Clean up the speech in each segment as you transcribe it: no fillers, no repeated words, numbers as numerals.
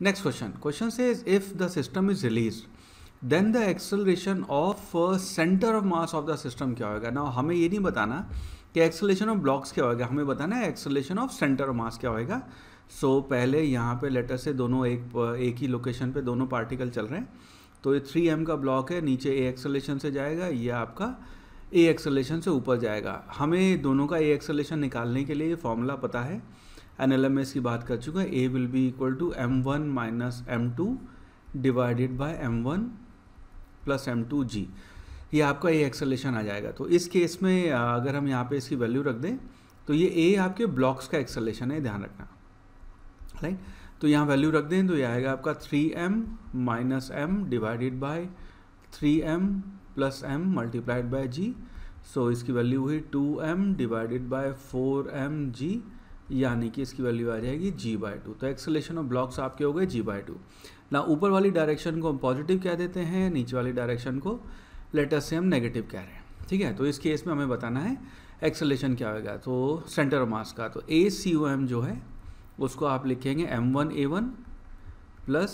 Next question says if the system is release then the acceleration of centre of mass of the system क्या होगा। ना हमें ये नहीं बताना कि एक्सेलरेशन ऑफ ब्लॉक्स क्या होगा, हमें बताना है acceleration of centre of mass क्या होगा। सो पहले यहाँ पे लेटर से दोनों एक ही लोकेशन पे दोनों पार्टिकल चल रहे हैं, तो ये 3m का ब्लॉक है, नीचे a एक्सेलरेशन से जाएगा, ये आपका a एक्सेलरेशन से ऊपर जाएगा। हमें दोनों का a एक्सेलरेशन निकालने के लिए ये फॉर्मूला पता है, एनएलएमएस की बात कर चुका है, a will be equal to m1 minus m2 divided by m1 plus m2g, ये आपका a एक्सेलरेशन आ जाएगा। तो इस केस में अगर हम यहाँ पे इसकी वैल्यू रख दें तो ये a आपके ब्लॉक्स का एक्सेलरेशन है, ध्यान रखना, राइट। तो यहाँ वैल्यू रख दें तो ये आएगा आपका 3m minus m divided by 3m plus m multiplied by g। So इसकी वैल्यू हुई 2m डिवाइडेड बाय 4mg, यानी कि इसकी वैल्यू आ जाएगी g/2। तो एक्सेलरेशन ऑफ ब्लॉक्स आपके हो गए g/2। ना ऊपर वाली डायरेक्शन को हम पॉजिटिव कह देते हैं, नीचे वाली डायरेक्शन को लेटर से हम नेगेटिव कह रहे हैं, ठीक है। तो इस केस में हमें बताना है एक्सेलरेशन क्या होगा, तो सेंटर ऑफ मास का। तो ACOM जो है उसको आप लिखेंगे m1A1 plus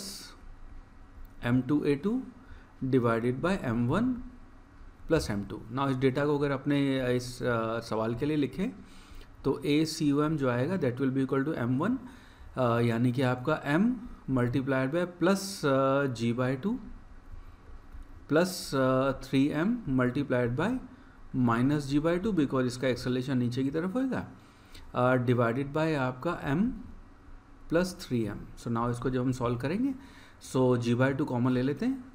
m2A2 divided by m1 plus m2। ना इस डेटा को अगर अपने इस सवाल के लिए लिखें तो ACOM जो आएगा that will be equal to m1 यानी कि आपका m multiplied by plus g/2 plus 3m multiplied by minus g/2 because इसका एक्सेलरेशन नीचे की तरफ होएगा, डिवाइडेड बाय आपका m plus 3m। So now इसको जब हम सॉल्व करेंगे सो g/2 कॉमन ले लेते हैं,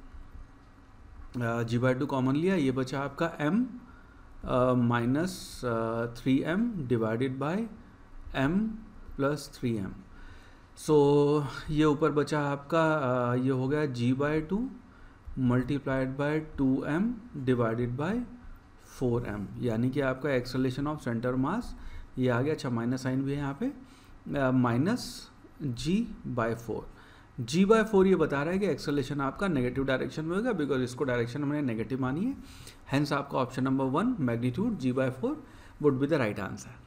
g/2 कॉमन लिया, ये बचा आपका m minus 3m divided by m plus 3m। So ये ऊपर बचा आपका ये हो गया g/2 multiplied by 2m divided by 4m, यानी कि आपका एक्सेलरेशन ऑफ सेंटर मास ये आ गया। अच्छा माइनस साइन भी है यहाँ पे, माइनस g/4। g/4 ये बता रहा है कि एक्सेलरेशन आपका नेगेटिव डायरेक्शन में होगा बिकॉज इसको डायरेक्शन हमने नेगेटिव मानी है, हेंस आपका option number 1 magnitude g/4 would be the right answer.